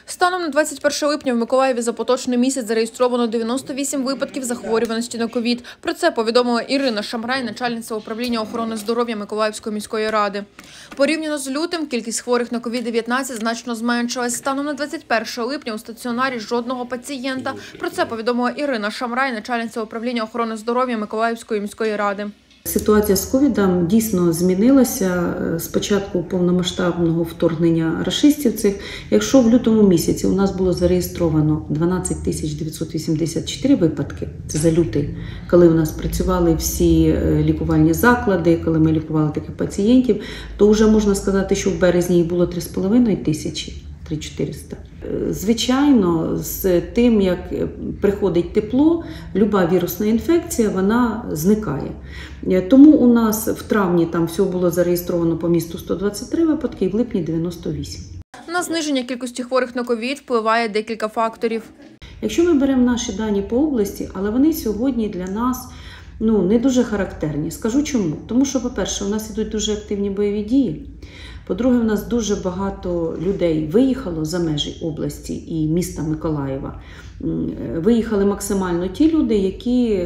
Станом на 21 липня в Миколаєві за поточний місяць зареєстровано 98 випадків захворюваності на ковід. Про це повідомила Ірина Шамрай, начальниця управління охорони здоров'я Миколаївської міської ради. Порівняно з лютим, кількість хворих на ковід-19 значно зменшилась. Станом на 21 липня у стаціонарі жодного пацієнта. Про це повідомила Ірина Шамрай, начальниця управління охорони здоров'я Миколаївської міської ради. Ситуація з ковідом дійсно змінилася з початку повномасштабного вторгнення рашистів цих. Якщо в лютому місяці у нас було зареєстровано 12 984 випадки, це за лютий, коли у нас працювали всі лікувальні заклади, коли ми лікували таких пацієнтів, то вже можна сказати, що в березні їх було 3,5 тисячі. 3400. Звичайно, з тим, як приходить тепло, люба вірусна інфекція, вона зникає. Тому у нас в травні там всього було зареєстровано по місту 123 випадки, і в липні 98. На зниження кількості хворих на ковід впливає декілька факторів. Якщо ми беремо наші дані по області, але вони сьогодні для нас не дуже характерні. Скажу чому. Тому що, по-перше, у нас ідуть дуже активні бойові дії. По-друге, у нас дуже багато людей виїхало за межі області і міста Миколаєва. Виїхали максимально ті люди, які...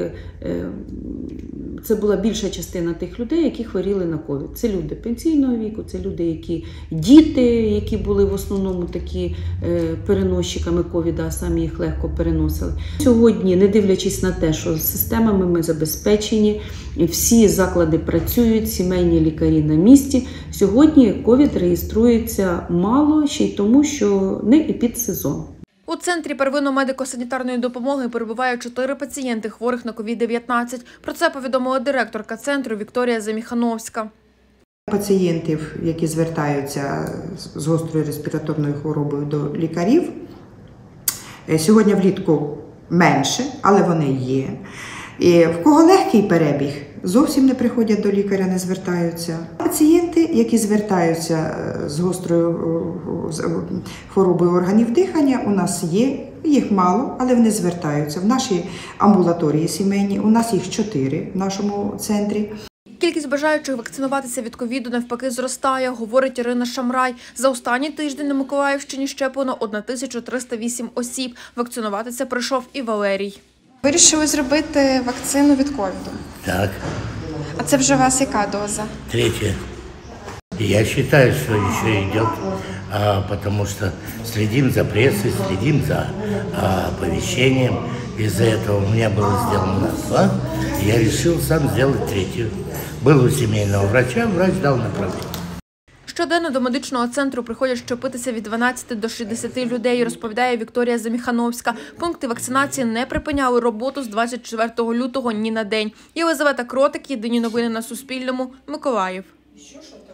Це була більша частина тих людей, які хворіли на ковід. Це люди пенсійного віку, це люди, діти, які були в основному такі переносчиками ковіда, а самі їх легко переносили. Сьогодні, не дивлячись на те, що системами ми забезпечені, всі заклади працюють, сімейні лікарі на місці, сьогодні ковід реєструється мало, ще й тому, що не епідсезон. У центрі первинної медико-санітарної допомоги перебувають 4 пацієнти хворих на ковід-19. Про це повідомила директорка центру Вікторія Заміхановська. Пацієнтів, які звертаються з гострою респіраторною хворобою до лікарів, сьогодні влітку менше, але вони є. І в кого легкий перебіг, зовсім не приходять до лікаря, не звертаються. Пацієнти, які звертаються з гострою хворобою органів дихання, у нас є, їх мало, але вони звертаються. В нашій амбулаторії сімейній, у нас їх 4 в нашому центрі. Кількість бажаючих вакцинуватися від ковіду навпаки зростає, говорить Ірина Шамрай. За останній тиждень на Миколаївщині щеплено 1308 осіб. Вакцинуватися прийшов і Валерій. Вирішили зробити вакцину від ковіду. Так. А це вже у вас яка доза? 3. Я считаю, что еще идет, потому что следим за прессой, следим за оповещением. Из-за этого у меня было сделано 2, и я решил сам сделать 3. Был у семейного врача, врач дал направление. Щоденно до медичного центру приходять щепитися від 12 до 60 людей, розповідає Вікторія Заміхановська. Пункти вакцинації не припиняли роботу з 24 лютого ні на день. Єлизавета Кротик, Єдині новини на Суспільному, Миколаїв.